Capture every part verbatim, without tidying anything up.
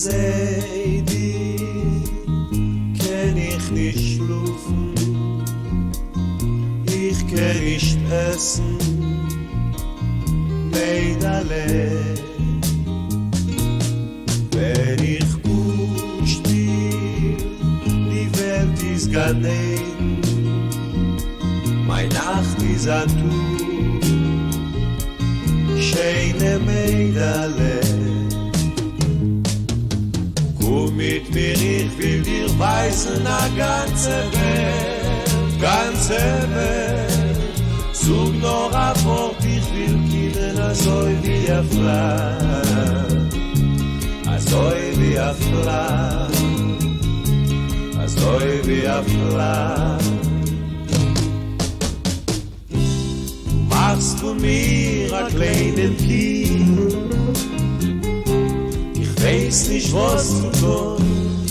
seh dich, kann ich nicht schlafen, ich kann nicht essen, Mädele. Wenn ich gut spiel, die Welt ist Gan Eden, mein Nacht ist ein Tuch, schöne Mädele. Komm mit mir, ich will dir weisen, a ganze Welt, ganze Welt. Sog noch a Wort, ich will kinnen, a so wie a Flamme, a so wie a Flamme, a so wie a Flamme. Du machst von mir a kleinen Kind, ich weiß nicht, was zu tun.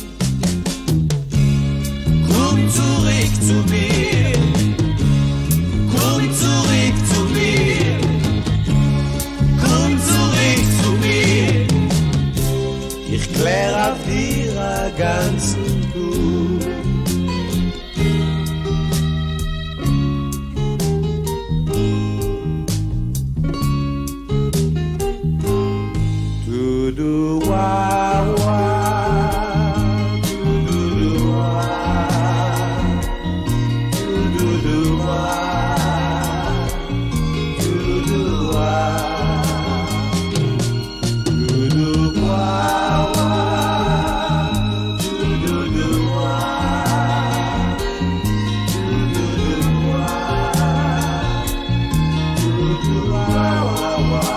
Komm zurück zu mir, komm zurück zu mir, komm zurück zu mir. Ich klär auf dir a ganzen Tag. Du, du, wa, wa, du, du, du, wa, du, du, du, wa, du, du, wa, du, du, wa, wa, du, du, du, wa, du, du, du, wa, du, du, wa, wa, wa.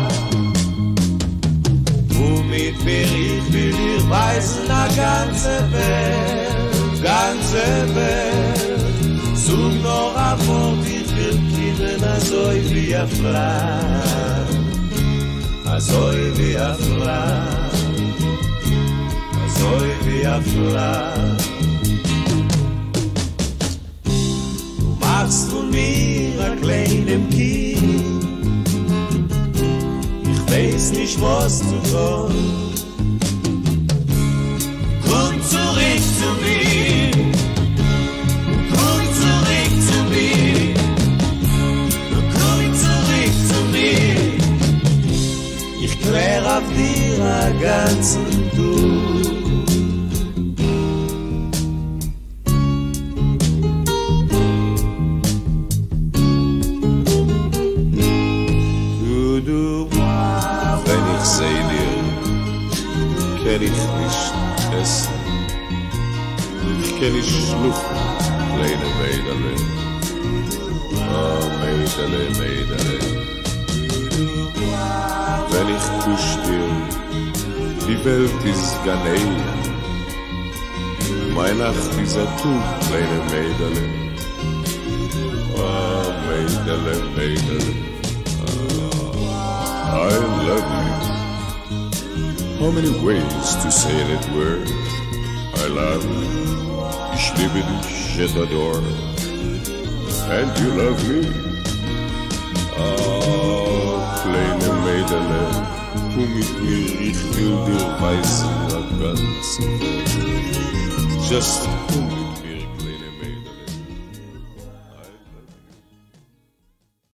Mit mir, ich will dir weisen, a ganze Welt, ganze Welt. Sog noch a Wort, ich will kinnen, a so wie a Flamme, a so wie a Flamme, a so wie a Flamme. Du machst von mir a kleinem Kind, weiß nicht, was zu tun. Komm zurück zu mir, komm zurück zu mir, komm zurück zu mir. Ich klär auf dir a ganzen Tag. Du, du, wenn ich seh dir, kann ich nicht essen, ich kann nicht schlufen, kleine Mädele, oh Mädele, Mädele. Wenn ich kusch dir, die Welt ist Gan Eden, meine Nacht ist ein Tuch, kleine Mädele, oh Mädele, Mädele. I love you. How many ways to say that word? I love you. Ich liebe dich, je t'adore. And you love me. Oh, kleine Mädele, komm mit mir, ich will dir weisen, a ganze Welt. Just komm